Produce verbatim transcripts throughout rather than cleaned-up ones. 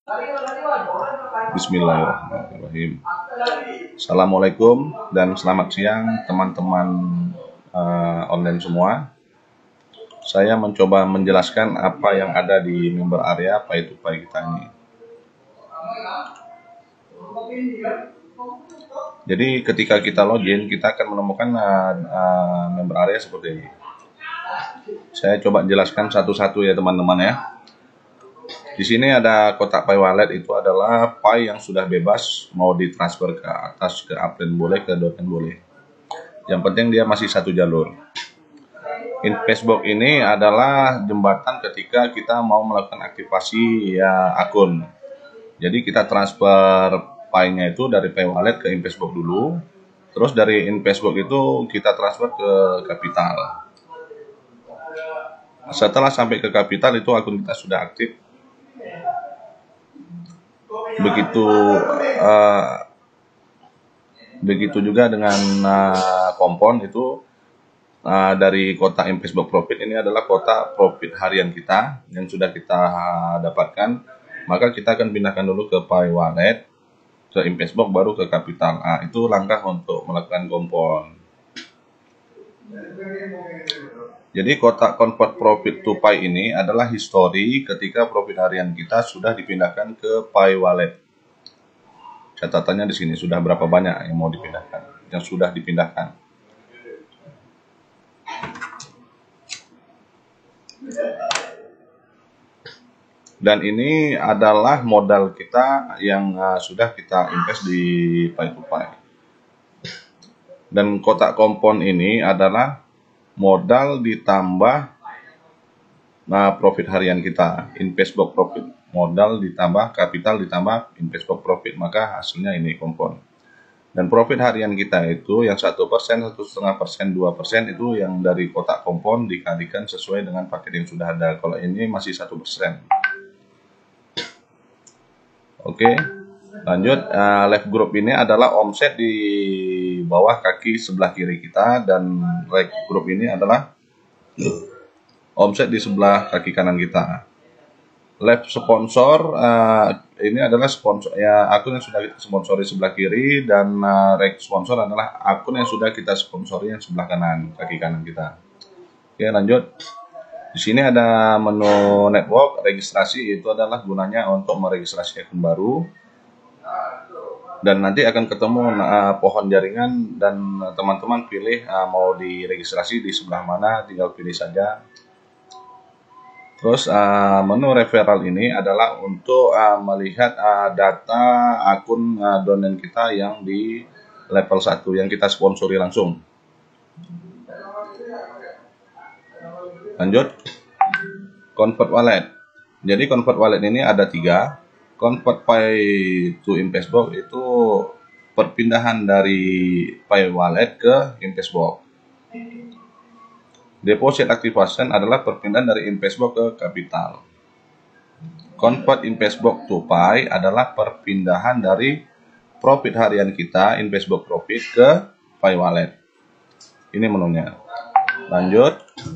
Bismillahirrahmanirrahim. Assalamualaikum dan selamat siang teman-teman uh, online semua. Saya mencoba menjelaskan apa yang ada di member area Pay to Pay kita ini. Jadi ketika kita login, kita akan menemukan uh, uh, member area seperti ini. Saya coba jelaskan satu-satu ya teman-teman ya. Di sini ada kotak Pay Wallet, itu adalah Pay yang sudah bebas, mau ditransfer ke atas, ke upline boleh, ke downline boleh. Yang penting dia masih satu jalur. Investbox ini adalah jembatan ketika kita mau melakukan aktivasi ya akun. Jadi kita transfer Pay-nya itu dari Pay Wallet ke Investbox dulu. Terus dari Investbox itu kita transfer ke Capital. Setelah sampai ke Capital itu akun kita sudah aktif. Begitu uh, begitu juga dengan uh, kompon itu uh, dari kotak Investbox Profit. Ini adalah kotak profit harian kita yang sudah kita uh, dapatkan. Maka kita akan pindahkan dulu ke Pay Wallet, ke Investbox, baru ke Capital. Nah, itu langkah untuk melakukan kompon. Jadi kotak convert profit to Pay ini adalah histori ketika profit harian kita sudah dipindahkan ke Pay Wallet. Catatannya di sini sudah berapa banyak yang mau dipindahkan, yang sudah dipindahkan. Dan ini adalah modal kita yang uh, sudah kita invest di Pay to Pay. Dan kotak kompon ini adalah modal ditambah nah, profit harian kita, Investbox Profit. Modal ditambah capital ditambah Investbox Profit, maka hasilnya ini kompon. Dan profit harian kita itu yang satu persen, satu setengah persen, dua persen itu yang dari kotak kompon dikalikan sesuai dengan paket yang sudah ada. Kalau ini masih satu persen. Oke, lanjut. Uh, left group ini adalah omset di bawah kaki sebelah kiri kita, dan right group ini adalah omset di sebelah kaki kanan kita. Left sponsor uh, ini adalah sponsor ya akun yang sudah kita sponsori sebelah kiri, dan uh, right sponsor adalah akun yang sudah kita sponsori yang sebelah kanan, kaki kanan kita. Oke, lanjut. Di sini ada menu network registrasi, itu adalah gunanya untuk meregistrasi akun baru. Dan nanti akan ketemu uh, pohon jaringan, dan teman-teman pilih uh, mau diregistrasi di sebelah mana, tinggal pilih saja. Terus uh, menu referral ini adalah untuk uh, melihat uh, data akun uh, downline kita yang di level satu yang kita sponsori langsung. Lanjut, convert wallet. Jadi convert wallet ini ada tiga. Convert Pay to Investbox itu perpindahan dari Pay Wallet ke Investbox. Deposit activation adalah perpindahan dari Investbox ke Capital. Convert Investbox to Pay adalah perpindahan dari profit harian kita, Investbox Profit, ke Pay Wallet. Ini menunya. Lanjut.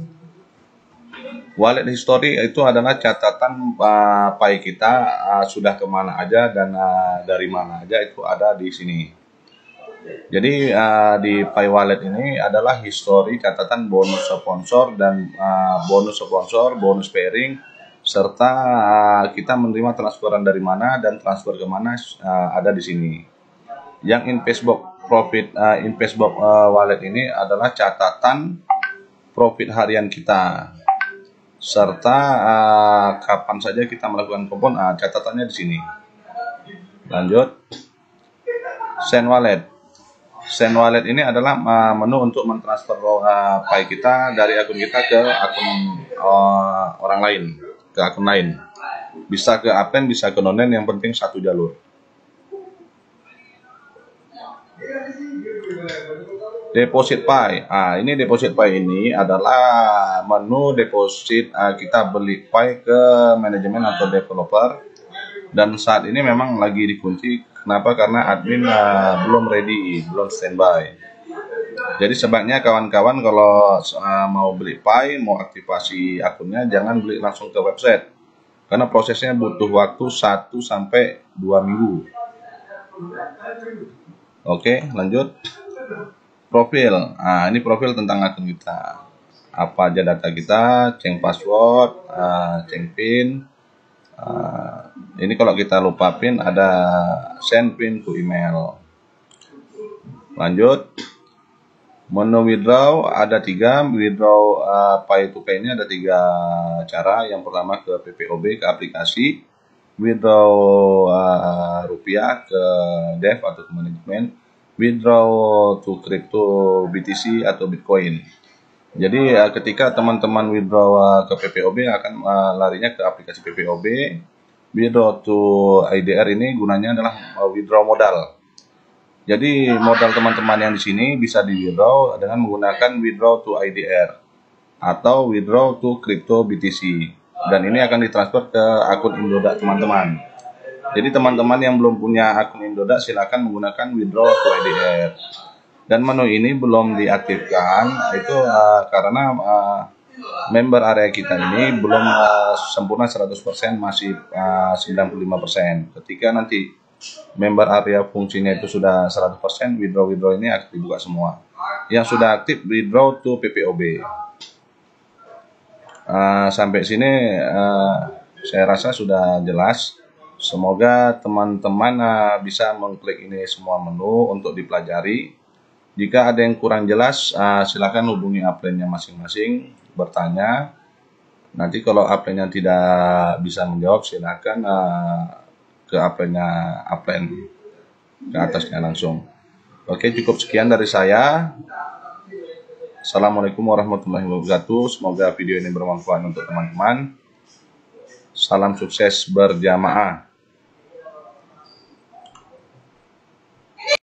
Wallet history itu adalah catatan uh, Pay kita uh, sudah kemana aja dan uh, dari mana aja, itu ada di sini. Jadi uh, di Pay Wallet ini adalah history catatan bonus sponsor dan uh, bonus sponsor, bonus pairing, serta uh, kita menerima transferan dari mana dan transfer ke mana uh, ada di sini. Yang Investbox Profit, uh, Investbox uh, Wallet ini adalah catatan profit harian kita, serta uh, kapan saja kita melakukan kompon, uh, catatannya di sini. Lanjut, Send Wallet. Send Wallet ini adalah uh, menu untuk mentransfer uh, Pay kita dari akun kita ke akun uh, orang lain, ke akun lain. Bisa ke upline, bisa ke downline, yang penting satu jalur. Deposit Pay. Ah, ini deposit Pay ini adalah menu deposit uh, kita beli Pay ke manajemen atau developer, dan saat ini memang lagi dikunci. Kenapa? Karena admin uh, belum ready, belum standby. Jadi sebaiknya kawan-kawan kalau uh, mau beli Pay, mau aktivasi akunnya, jangan beli langsung ke website. karena prosesnya butuh waktu satu sampai dua minggu. Oke, lanjut. Profil. Nah, ini profil tentang akun kita. Apa aja data kita, change password, uh, change pin. Uh, ini kalau kita lupa pin, ada send pin to email. Lanjut. Menu withdraw ada tiga. Withdraw uh, pay to pay ini ada tiga cara. Yang pertama ke P P O B, ke aplikasi. Withdraw uh, rupiah ke dev atau ke manajemen. Withdraw to crypto B T C atau Bitcoin. Jadi uh, ketika teman-teman withdraw uh, ke P P O B akan uh, larinya ke aplikasi P P O B. Withdraw to I D R ini gunanya adalah uh, withdraw modal. Jadi modal teman-teman yang di sini bisa di withdraw dengan menggunakan withdraw to I D R atau withdraw to crypto B T C. Dan ini akan ditransfer ke akun Indodax teman-teman. Jadi teman-teman yang belum punya akun Indodax silakan menggunakan withdraw to I D R. Dan menu ini belum diaktifkan itu uh, karena uh, member area kita ini belum uh, sempurna seratus persen, masih uh, sembilan puluh lima persen. Ketika nanti member area fungsinya itu sudah seratus persen, withdraw-withdraw ini akan dibuka semua. Yang sudah aktif withdraw to P P O B. Uh, sampai sini uh, saya rasa sudah jelas. Semoga teman-teman uh, bisa mengklik ini semua menu untuk dipelajari. Jika ada yang kurang jelas, uh, silakan hubungi upline-nya masing-masing, bertanya. Nanti kalau upline-nya tidak bisa menjawab, silakan uh, ke upline-nya upline ke atasnya langsung. Oke, cukup sekian dari saya. Assalamualaikum warahmatullahi wabarakatuh. Semoga video ini bermanfaat untuk teman-teman. Salam sukses berjamaah.